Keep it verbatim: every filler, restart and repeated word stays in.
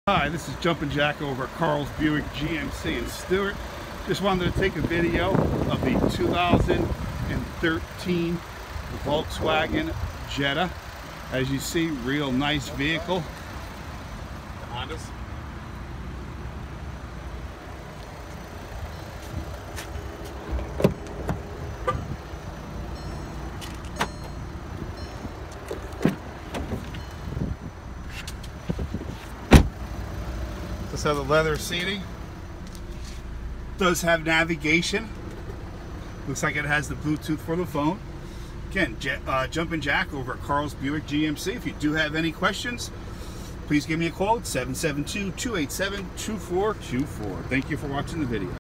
Hi, this is Jumpin' Jack over at Carl's Buick G M C in Stewart. Just wanted to take a video of the two thousand thirteen Volkswagen Jetta. As you see, real nice vehicle. The Hondas. This has the leather seating. Does have navigation. Looks like it has the Bluetooth for the phone. Again, uh, Jumpin' Jack over at Carl's Buick G M C. If you do have any questions, please give me a call at seven seven two, two eight seven, two four two four. Thank you for watching the video.